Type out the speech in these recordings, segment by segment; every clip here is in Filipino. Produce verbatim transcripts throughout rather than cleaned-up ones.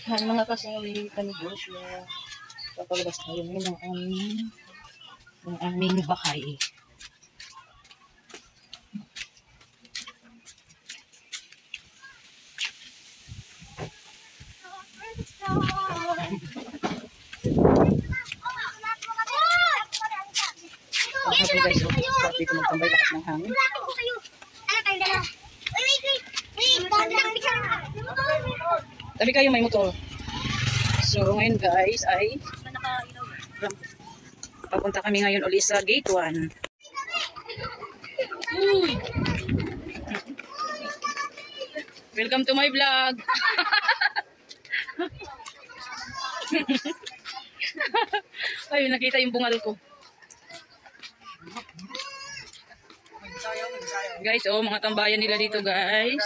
Ang mga kasing kanegosyo, papalabas tayo ngayon ng aming, ng aming bahay. Okay guys, so, start dito magtambay lakas ng hangin. Tabi kayo, may motor. So ngayon guys ay papunta kami ngayon ulit sa gate one. Welcome to my vlog. Ay, nakita yung bungal ko. Guys, oh, mga tambayan nila dito, guys.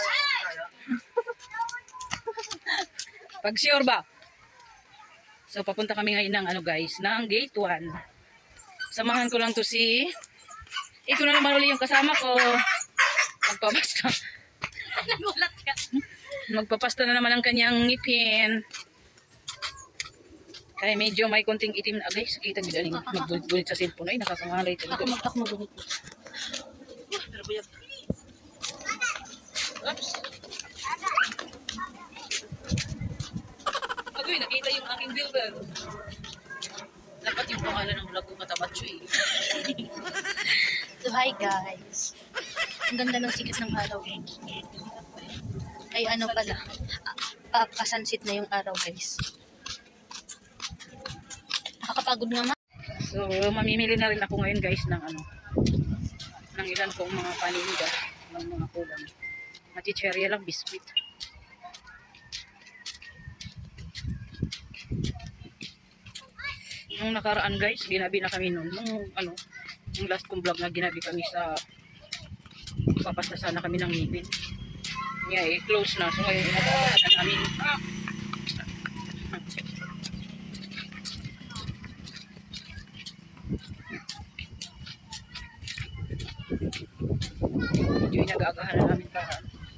Pag sure ba? So, papunta kami ngayon ng, ano, guys, ng gate one. Samahan ko lang to si... Ito na naman ulit yung kasama ko. Magpapasta. Magpapasta na naman ang kanyang ngipin. Kaya medyo may konting itim na, guys. Kita nyo daling magbulit sa cellphone. Ay, nakakangalay ito. Ako magbulit. Oops. Agoy, nakita yung aking builder. Dapat yung pangalan ng vlog ko Matabatso eh. So hi guys. Ang ganda ng sikat ng araw. Ay ano pala. Uh, Kasansit na yung araw guys. Nakakapagod nga ma. So mamimili na rin ako ngayon guys ng ano. Ng ilan kong mga paninda. Ng mga kulang. Maticherya lang, biscuit. Nung nakaraan guys, ginabi na kami noon. Nung ano, yung last kong vlog na ginabi kami sa papasta sana kami ng ngipin. Yeah, eh, close na. So ngayon, inagawa na namin. Ah! Medyo inagaagahan na namin para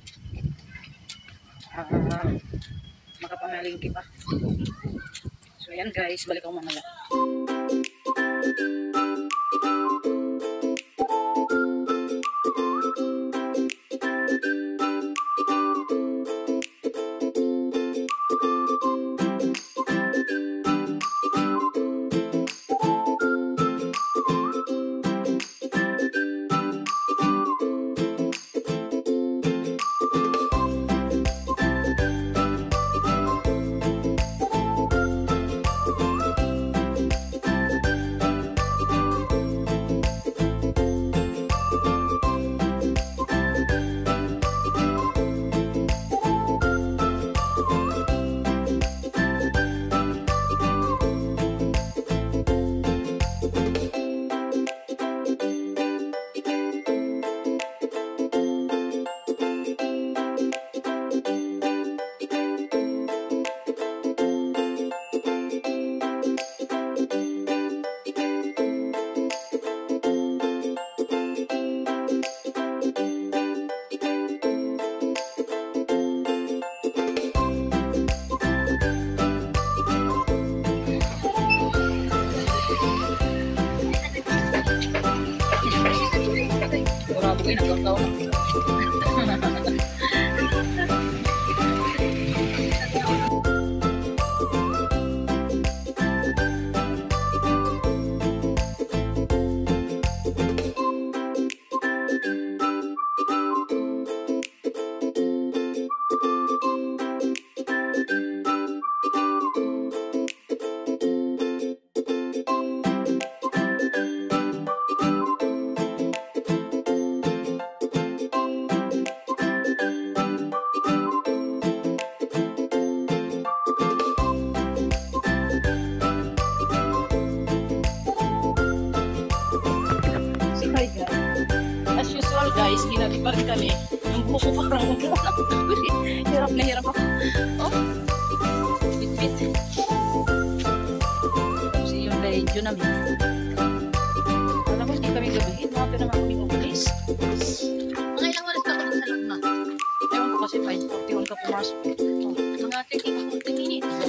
uh, makapamalingki pa. So yan guys, balik ako mamaya. Uy, nagkakaw na. As usual guys, ginabi pa rin kami. Ang buko parang hirap na hirap ako. Oh, bit-bit. Kasi yung radio namin. Alam ko hindi kami gabihin. Mga pero nga kami umalis. Mga ilang oras ka kung sa loob na? Ewan ko kasi five forty-one ka pumasok. Oh, mga thirty to forty minutes.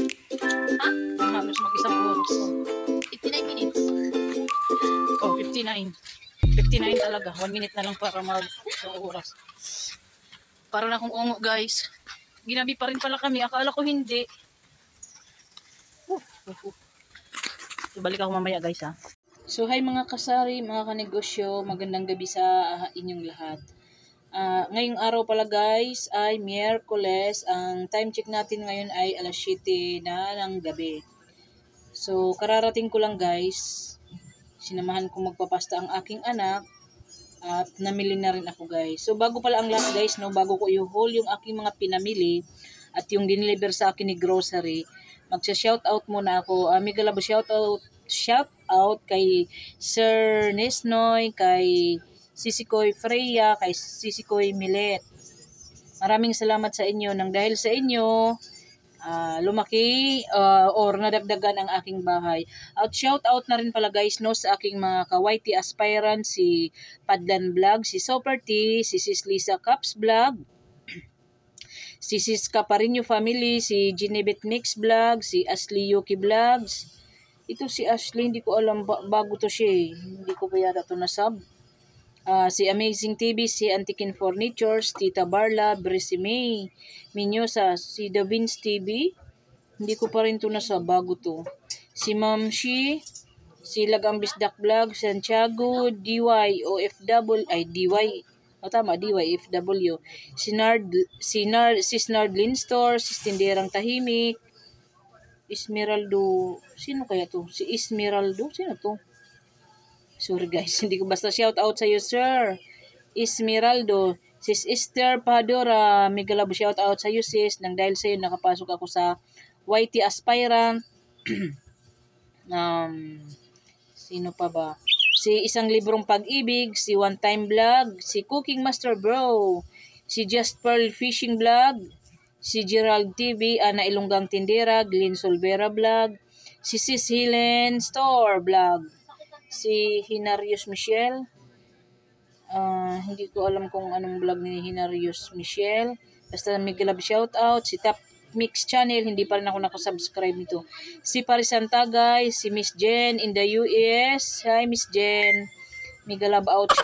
fifty-nine. fifty-nine talaga. One minute na lang para mag isang oras. Para na akong ungo guys. Ginabi pa rin pala kami. Akala ko hindi. Uh, uh, uh. So, balik ako mamaya guys ha. So hi mga kasari, mga kanegosyo. Magandang gabi sa uh, inyong lahat. Uh, ngayong araw pala guys ay Miyerkules. Ang time check natin ngayon ay alas siyete na ng gabi. So kararating ko lang guys. Sinamahan ko magpapasta ang aking anak. At namili na rin ako guys. So bago pala ang lahat guys, no, bago ko i-haul yung aking mga pinamili at yung dineliver sa akin ni grocery, magsa-shoutout muna ako. Uh, Mega love shoutout, shoutout kay Sir Nesnoy, kay Sisikoy Freya, kay Sisikoy Milet. Maraming salamat sa inyo. Nang dahil sa inyo, uh, lumaki uh, or nadagdagan ang aking bahay. At shout out na rin pala guys no sa aking mga ka-Y T aspirant, si Padlan Vlog, si Super T, si Sis Lisa Caps Vlog, si Sis Caparinho Family, si Ginebet Mix Vlog, si Ashley Yuki Vlogs. Ito si Ashley, hindi ko alam, bago to siya eh. Hindi ko pa yata to nasub. Uh, si Amazing T V, si Antikin Furnitures, Tita Barla, Brissy May, Minyosa, si The Vince T V. Hindi ko pa rin to nasa, bago to. Si Ma'am Shi, si Lagambis Duck Vlog, Santiago, D Y, O F W, ay D Y, o oh, tama, D Y, F W. Si Nard, si Nard, si Snardlin Store, si Tinderang Tahimik, Esmeraldo, sino kaya to? Si Esmeraldo, sino to? Sorry guys, hindi ko basta shout out sa iyo sir. Esmeraldo, sis Esther Padora, mega love shout out sa iyo sis. Nang dahil sa iyo nakapasok ako sa Y T aspirant. um, sino pa ba? Si Isang Librong Pag-ibig, si One Time Vlog, si Cooking Master Bro, si Just Pearl Fishing Vlog, si Gerald T V, Ana Ilonggang Tindera, Glenn Solvera Vlog, si Sis Helen Store Vlog, si Hinarius Michelle. Uh, hindi ko alam kung anong vlog ni Hinarius Michelle. Basta may galab shoutout. Si Top Mix Channel, hindi pa rin ako nakasubscribe nito. Si Paris Santagay, si Miss Jen in the U S. Hi Miss Jen. May galab out.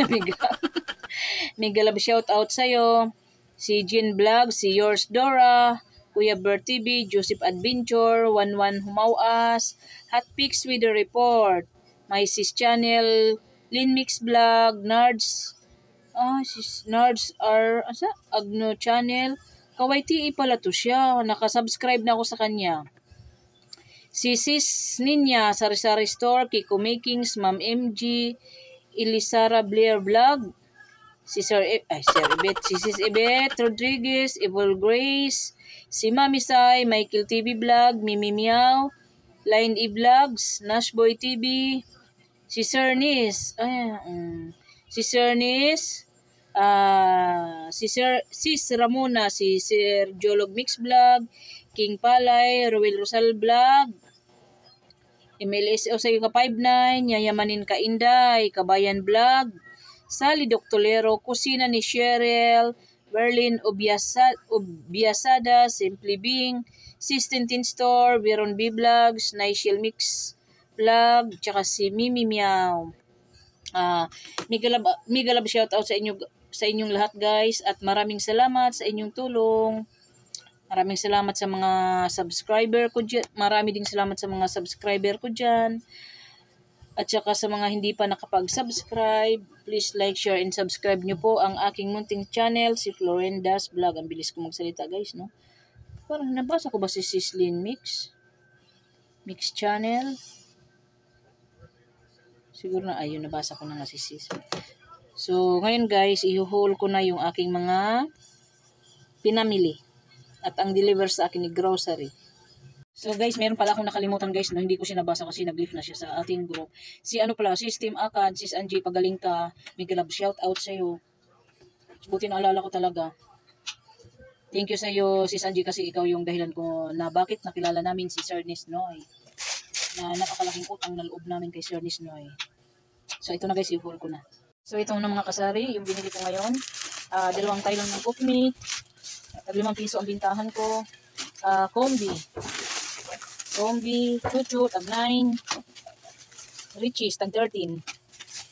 May galab shoutout sa'yo. Si Jen Vlog, si Yours Dora, Kuya Bert T V, Joseph Adventure, One One Humawas, Hot Pics with the Report, My Sis Channel, Lin Mix Vlog, Nards, ah, sis, Nards are, asa? Agno Channel, Kawai T E pala to siya, nakasubscribe na ako sa kanya. Si Sis Ninya, Sari Sari Store, Kiko Makings, Ma'am M G, Elisara Blair Vlog, si Sir, e ay, Sir Ibet, si Sis Ibet Rodriguez, Evil Grace, si Mami Sai, Michael T V Vlog, Mimi Meow, Line E Vlogs, Nashboy T V, si Sir Nis, ay, um, si Sir Nis, uh, si Sir Sis Ramona, si Sir Jolog Mix Vlog, King Palay, Ruel Rosal Vlog, M L S O sa ka five nine, Yayamanin Ka Inday, Kabayan Vlog, Sally Doctolero, Kusina ni Cheryl, Berlin Obiasada, Obiasada, Simply Bing, Sistentin Store, Veron B Vlogs, Naishil Mix Vlog, tsaka si Mimi Meow. Uh, Migalab, Migalab shoutout sa inyo, sa inyong lahat guys, at maraming salamat sa inyong tulong. Maraming salamat sa mga subscriber ko dyan. Marami ding salamat sa mga subscriber ko dyan. At saka sa mga hindi pa nakapag-subscribe, please like, share, and subscribe nyo po ang aking munting channel, si Florenda's Vlog. Ang bilis ko magsalita guys, no? Parang nabasa ko ba si Sislin Mix? Mix Channel? Siguro na, ayun, nabasa ko na nga si Sis. So, ngayon guys, i-haul ko na yung aking mga pinamili. At ang deliver sa akin ni grocery. So guys, meron pala akong nakalimutan guys, no? Hindi ko siya nabasa kasi nag-leave na siya sa ating group. Si ano pala, System Akad, Sis Angie, pagaling ka. May galab shout out sa'yo. Buti naalala ko talaga. Thank you sa'yo, Sis Angie, kasi ikaw yung dahilan ko na bakit nakilala namin si Sir Nisnoy. Na napakalaking utang na loob namin kay Sir Nisnoy. So ito na guys, i-haul ko na. So ito na mga kasari, yung binili ko ngayon. Uh, dalawang tailong ng cook meat. At limang piso ang bintahan ko. Uh, combi. Combi, chuchu, tag nine. Richies, tag thirteen.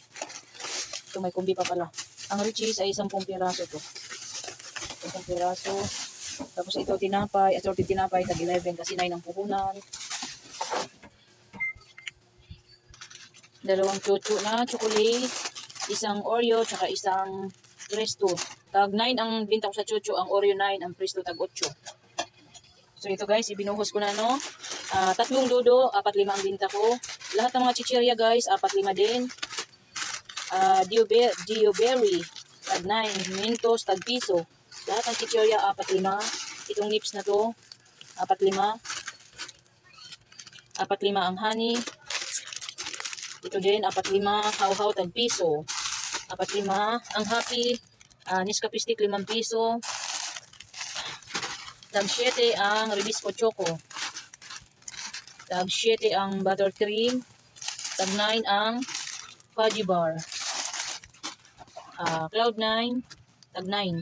ito may kumbi pa pala. Ang Richies ay sampung piraso to. sampung piraso. Tapos ito tinapay, assorted tinapay, tag eleven kasi nine ang puhunan. Dalawang chuchu na chocolate, isang Oreo, tsaka isang Presto. Tag nine ang binta ko sa chuchu, ang Oreo nine, ang Presto tag eight. So ito guys, ibinuhos ko na no. Uh, tatlong dodo, apat lima ang binta ko. Lahat ng mga chichirya guys, apat lima din. Uh, Diobe Dioberry, tag nine. Mentos, tag piso. Lahat ng chichirya, apat lima. Itong nips na to, apat lima. apat lima ang honey. Ito din, apat lima. How-how, tag piso. apat lima. Ang happy, uh, Nescafe stick, limang piso. Tag siyete ang Ribisco Choco. Tag siyete ang buttercream. Tag nine ang Fudgy Bar. Uh, Cloud nine. Tag nine.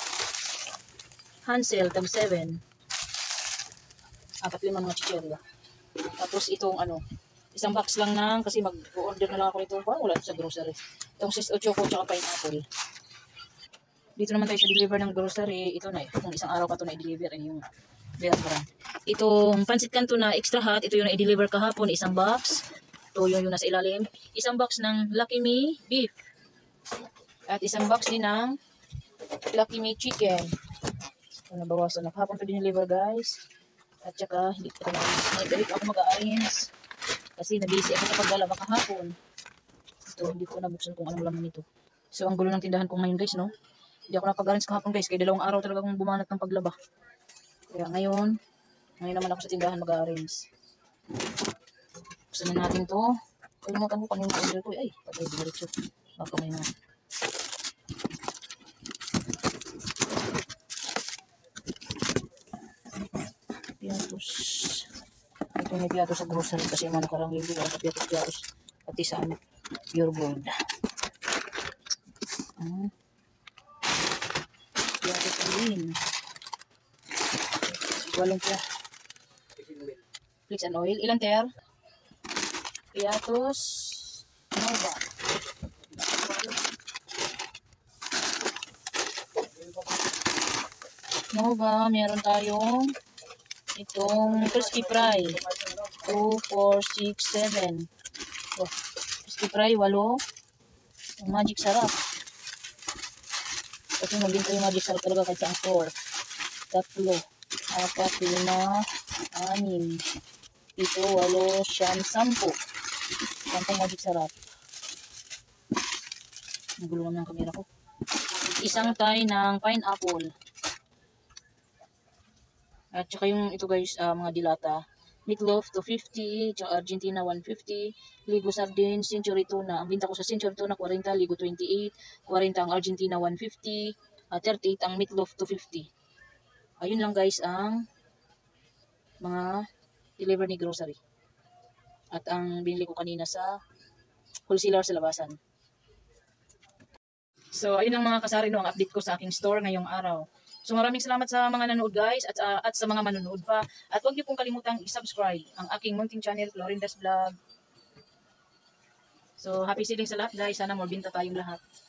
Hansel. Tag seven. Apat lima mga chichirya. Tapos itong ano, isang box lang na kasi mag-order na lang ako nito. Parang wala sa grocery. Itong sis o choco tsaka pineapple. Dito naman tayo sa deliver ng grocery. Ito na eh. Kung isang araw pa ito na i-deliver ay yung Bear Brand. Itong pansit kanto na extra hot. Ito yung na-deliver kahapon. Isang box. Ito yung yung nasa ilalim. Isang box ng Lucky Me beef. At isang box din ng Lucky Me chicken. Ito nabawasan na. Kahapon ito dineliver guys. At saka hindi ko na galit ako mag-a-arrange. Kasi nabisi ako sa paglalaba kahapon. Ito hindi ko nabuksan kung anong laman nito. So ang gulo ng tindahan ko ngayon guys no. Hindi ako napag-arrange kahapon guys. Kaya dalawang araw talaga akong bumanat ng paglaba. Kaya ngayon, ngayon naman ako sa tindahan mag-arrange. Buksan na natin to. Kalimutan ko kanina order ko. Ay, patay diretso. Baka may na. Piatos. Ito may piatos sa grocery kasi mga nakarang linggo. Wala sa piatos-piatos. Pati sa ano, pure gold. Hmm. Piatos alin. Walong pia. Flakes and oil. Ilan ter? Piatos. Nova. Nova. Meron tayong itong crispy fry. two, four, six, seven. Oh, crispy fry, walo. Yung magic sarap. Kasi magbinto yung magic sarap talaga kahit sa ang store. Tatlo. Apat, lima, anim, pito, walo, siyam, sampu. Sampung magic sarap. Nagulo naman ang kamera ko. Isang tie ng pineapple. At saka yung ito guys, uh, mga dilata. Meatloaf two fifty, tsaka Argentina one fifty, Ligo Sardines, Century Tuna. Ang binta ko sa Century Tuna forty, Ligo twenty-eight, forty ang Argentina one fifty, uh, thirty-eight ang Meatloaf two fifty. Ayun lang guys ang mga deliver ni grocery. At ang binili ko kanina sa wholesaler sa labasan. So ayun ang mga kasari no, ang update ko sa aking store ngayong araw. So maraming salamat sa mga nanood guys at, uh, at sa mga manonood pa. At huwag niyo pong kalimutang i-subscribe ang aking munting channel, Florinda's Vlog. So happy selling sa lahat guys. Sana more binta tayong lahat.